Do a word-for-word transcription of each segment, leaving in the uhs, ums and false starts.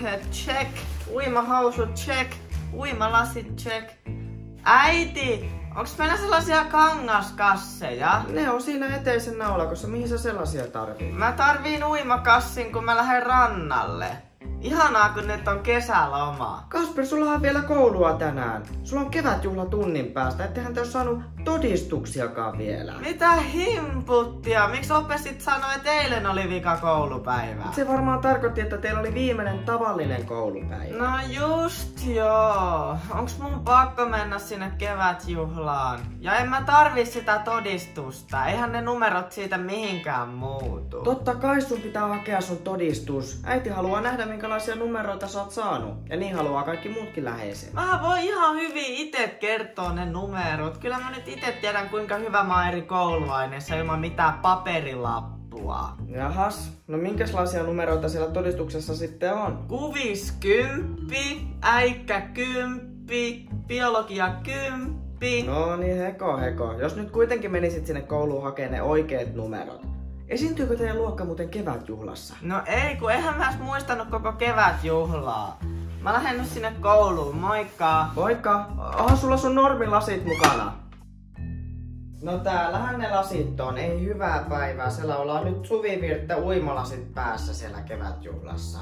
vaatteet check, uimahousut check, uimalasit check. Äiti, onks meillä sellaisia kangaskasseja? Ne on siinä eteisen naulakossa, mihin sä sellaisia tarvii? Mä tarviin uimakassin, kun mä lähden rannalle. Ihanaa, kun nyt on kesäloma. Kasper, sulla on vielä koulua tänään. Sulla on kevätjuhla tunnin päästä, ettehän te oo saanut todistuksiakaan vielä. Mitä himputtia? Miksi opesit sanoi, että eilen oli vika koulupäivä? Se varmaan tarkoitti, että teillä oli viimeinen tavallinen koulupäivä. No just joo. Onks mun pakko mennä sinne kevätjuhlaan? Ja en mä tarvi sitä todistusta. Eihän ne numerot siitä mihinkään muutu. Totta kai sun pitää hakea sun todistus. Äiti haluaa nähdä, minkälaisia numeroita sä oot saanut. Ja niin haluaa kaikki muutkin läheiset. Mä voin ihan hyvin ite kertoa ne numerot. Kyllä mä nyt ite tiedän, kuinka hyvä mä oon eri kouluaineissa ilman mitään paperilappua. Jahas, no minkälaisia numeroita siellä todistuksessa sitten on? Kuvis kymppi, äikkä kymppi, biologia kymppi. No niin, heko heko. Jos nyt kuitenkin menisit sinne kouluun hakemaan ne oikeat numerot. Esiintyykö teidän luokka muuten kevätjuhlassa? No ei, kun eihän mä edes muistanut koko kevätjuhlaa. Mä lähden nyt sinne kouluun, moikka! Moikka! Aha, sulla sun normilasit mukana. No täällähän ne lasit on, ei hyvää päivää. Siellä ollaan nyt Suvivirttä uimalasit päässä siellä kevätjuhlassa.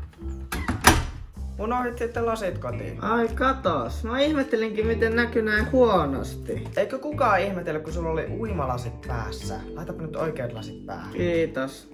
Unohdit sitten lasit kotiin. Ai katos, mä ihmettelinkin miten näkyy näin huonosti. Eikö kukaan ihmetellä, kun sulla oli uimalasit päässä? Laitapa nyt oikeat lasit päähän. Kiitos.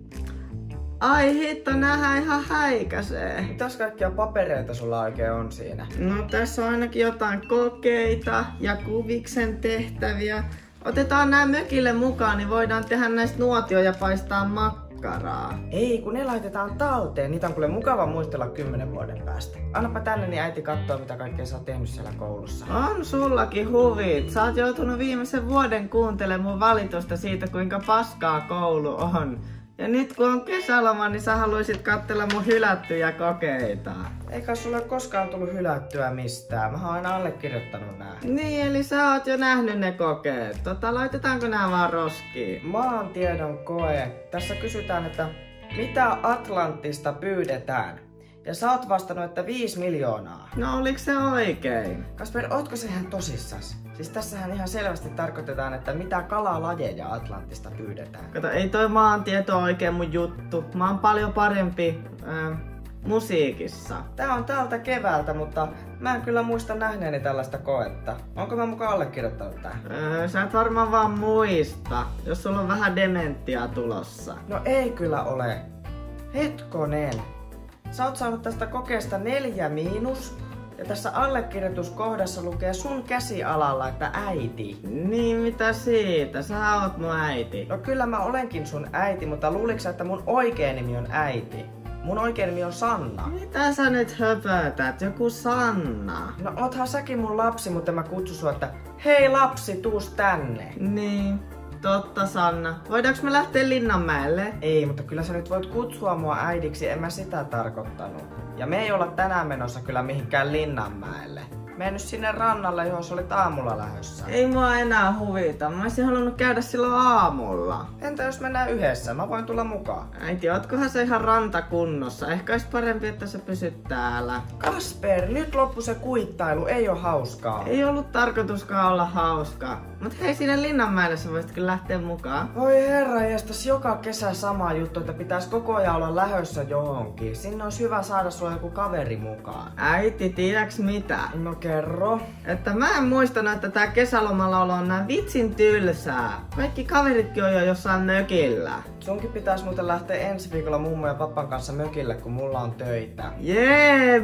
Ai hitto, näähän ihan häikäsee. Mitäs kaikkia papereita sulla oikein on siinä? No tässä on ainakin jotain kokeita ja kuviksen tehtäviä. Otetaan nämä mökille mukaan, niin voidaan tehdä näistä nuotio ja paistaa makkaraa. Ei, kun ne laitetaan talteen. Niitä on kuule mukava muistella kymmenen vuoden päästä. Annapa tänne, niin äiti katsoo, mitä kaikkea sä oot tehnyt siellä koulussa. On sullakin huvit. Sä oot joutunut viimeisen vuoden kuuntelemaan mun valitusta siitä, kuinka paskaa koulu on. Ja nyt kun on kesäloma, niin sä haluisit katsella mun hylättyjä kokeita. Eikä sulle koskaan tullut hylättyä mistään. Mä oon aina allekirjoittanut nää. Niin, eli sä oot jo nähnyt ne kokeet. Tota, laitetaanko nää vaan roskiin? Maantiedon koe. Tässä kysytään, että mitä Atlantista pyydetään? Ja sä oot vastannut, että viisi miljoonaa. No oliks se oikein? Kasper, ootko se ihan tosissas? Siis tässähän ihan selvästi tarkoitetaan, että mitä kalalajeja Atlantista pyydetään. Kato, ei toi maantieto oikein mun juttu. Mä oon paljon parempi äh, musiikissa. Tää on täältä keväältä, mutta mä en kyllä muista nähneeni tällaista koetta. Onko mä mukaan allekirjoittanut tää? Öö, sä et varmaan vaan muista, jos sulla on vähän dementtiä tulossa. No ei kyllä ole. Hetkonen. Sä oot saanut tästä kokeesta neljä miinus. Ja tässä allekirjoituskohdassa lukee sun käsialalla, että äiti. Niin, mitä siitä? Sä oot mun äiti. No kyllä mä olenkin sun äiti, mutta luuliks että mun oikea nimi on äiti? Mun oikea nimi on Sanna. Mitä sä nyt höpötät? Joku Sanna. No oothan säkin mun lapsi, mutta mä kutsun sua, että hei lapsi, tuus tänne. Niin. Totta, Sanna. Voidaanko me lähteä Linnanmäelle? Ei, mutta kyllä sä nyt voit kutsua mua äidiksi, en mä sitä tarkoittanut. Ja me ei olla tänään menossa kyllä mihinkään Linnanmäelle. Mene nyt sinne rannalle, johon sä olit aamulla lähdössä. Ei mua enää huvita. Mä olisin halunnut käydä silloin aamulla. Entä jos mennään yhdessä? Mä voin tulla mukaan. Äiti, ootkohan se ihan rantakunnossa? Ehkä olisi parempi, että sä pysyt täällä. Kasper, nyt loppu se kuittailu. Ei oo hauskaa. Ei ollut tarkoituskaan olla hauskaa. Mut hei, sinne Linnanmäelle sä voisit kyllä lähteä mukaan. Voi herra jästäs, joka kesä sama juttu, että pitäisi koko ajan olla lähössä johonkin. Sinne olisi hyvä saada sulla joku kaveri mukaan. Äiti, tiedäks mitä? No kerro. Että mä en muistanut, että tää kesälomalla olo on nää vitsin tylsää. Kaikki kaveritkin on jo jossain mökillä. Sunkin pitäis muuten lähteä ensi viikolla mummo ja pappan kanssa mökille, kun mulla on töitä. Jee,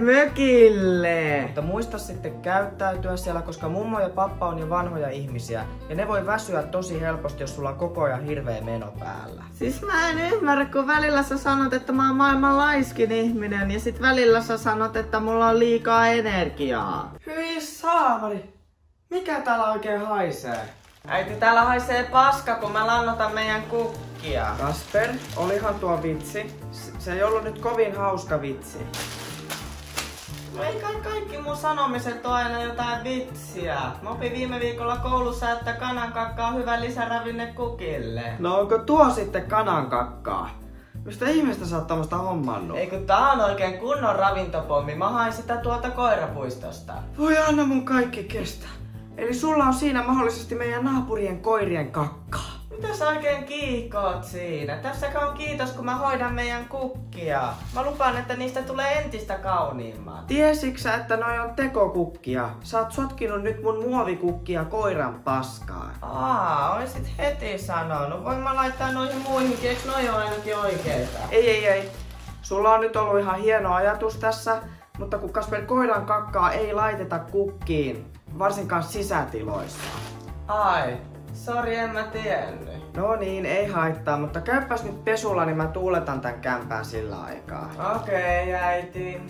mökille! Mutta muista sitten käyttäytyä siellä, koska mummo ja pappa on jo vanhoja ihmisiä. Ja ne voi väsyä tosi helposti, jos sulla on koko ajan hirveä meno päällä. Siis mä en ymmärrä, kun välillä sä sanot, että mä oon maailman laiskin ihminen. Ja sit välillä sä sanot, että mulla on liikaa energiaa. Hyi saamari! Mikä täällä oikein haisee? Äiti, täällä haisee paska, kun mä lannotan meidän kukkia. Kasper, olihan tuo vitsi. Se ei ollut nyt kovin hauska vitsi. No ei kai kaikki mun sanomiset on aina jotain vitsiä. Mä opin viime viikolla koulussa, että kanankakka on hyvä lisäravinne kukille. No onko tuo sitten kanankakkaa? Mistä ihmeestä sä oot tommoista hommannut? Ei kun tää on oikein kunnon ravintopommi. Mä hain sitä tuolta koirapuistosta. Voi anna mun kaikki kestä. Eli sulla on siinä mahdollisesti meidän naapurien koirien kakkaa. Mitä sä oikein kiihkoot siinä? Tässäkään on kiitos, kun mä hoidan meidän kukkia. Mä lupaan, että niistä tulee entistä kauniimmat. Tiesiksä, että noi on tekokukkia? Sä oot sotkinut nyt mun muovikukkia koiran paskaan. Aa, oisit heti sanonut. Voin mä laittaa noihin muihinkin, eiks noi ole ainakin oikeita? Ei, ei, ei. Sulla on nyt ollut ihan hieno ajatus tässä, mutta kun Kasper koiran kakkaa ei laiteta kukkiin, varsinkaan sisätiloissa. Ai, sori, en mä tiennyt. No niin, ei haittaa, mutta käypäs nyt pesulla, niin mä tuuletan tän kämpään sillä aikaa. Okei, okay, äiti.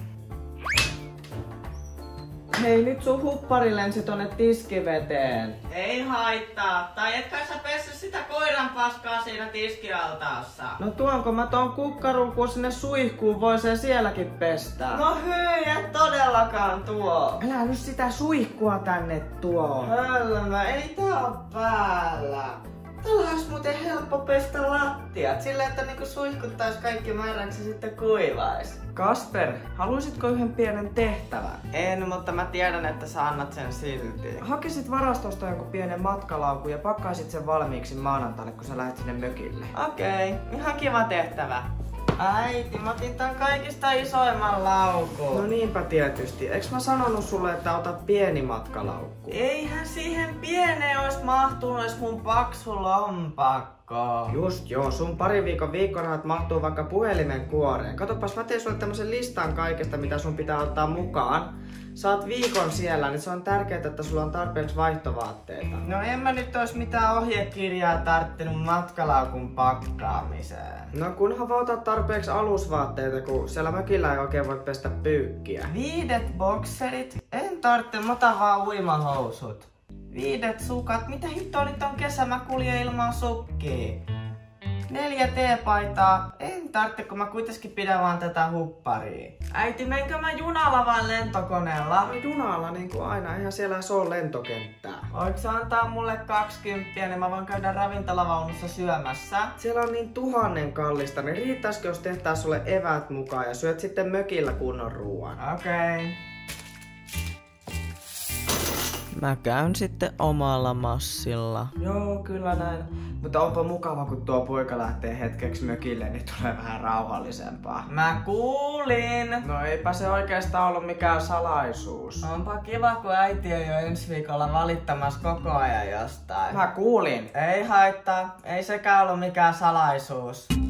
Hei, nyt sun huppari lensi tonne tiskiveteen. Ei haittaa. Tai et kai sä pessy sitä koiran paskaa siinä tiskialtaassa. No tuonko mä ton kukkarun, kun sinne suihkuun voi sen sielläkin pestä? No hyi, et todellakaan tuo. Älä nyt sitä suihkua tänne tuo. Hölmö, ei tää oo päällä. Tällä olisi muuten helppo pestä lattiat, sillä että niinku suihkuttais kaikki määräksi sitten kuivais. Kasper, haluaisitko yhden pienen tehtävän? En, mutta mä tiedän, että sä annat sen silti. Hakisit varastosta jonkun pienen matkalaukun ja pakkaisit sen valmiiksi maanantaina, kun sä lähdet sinne mökille. Okei, okay, ihan kiva tehtävä. Äiti, mä otin tän kaikista isoimman laukun. No niinpä tietysti. Eiks mä sanonut sulle, että ota pieni matkalaukku? Eihän siihen pieneen ois mahtunut edes mun paksu lompakko. Just joo, sun pari viikon viikkorahat mahtuu vaikka puhelimen kuoreen. Katopas, mä teen sulle tämmösen listan kaikesta, mitä sun pitää ottaa mukaan. Saat viikon siellä, niin se on tärkeää, että sulla on tarpeeksi vaihtovaatteita. No en mä nyt ois mitään ohjekirjaa tarttinut matkalaukun pakkaamiseen. No kunhan vaan otat tarpeeksi alusvaatteita, kun siellä mökillä ei oikein voi pestä pyykkiä. Viidet bokserit? En tarvitse, mä otan vaan uimahousut. Viidet sukat? Mitä hittoa nyt on kesä, mä kuljen ilman sukkia. Neljä teepaitaa. En tarvitse, kun mä kuitenkin pidän vaan tätä hupparia. Äiti, menkö mä junalla vai lentokoneella? No junalla niin kuin aina, eihän siellä se ole lentokenttää. Voitko antaa mulle kaksikymppiä, niin mä voin käydä ravintolavaunussa syömässä? Siellä on niin tuhannen kallista, niin riittäisikö jos tehtää sulle eväät mukaan ja syöt sitten mökillä kunnon ruoan? Okei. Okay. Mä käyn sitten omalla massilla. Joo, kyllä näin. Mutta onpa mukava, kun tuo poika lähtee hetkeksi mökille, niin tulee vähän rauhallisempaa. Mä kuulin! No eipä se oikeastaan ollut mikään salaisuus. Onpa kiva, kun äiti on jo ensi viikolla valittamassa koko ajan jostain. Mä kuulin. Ei haittaa. Ei sekään ollut mikään salaisuus.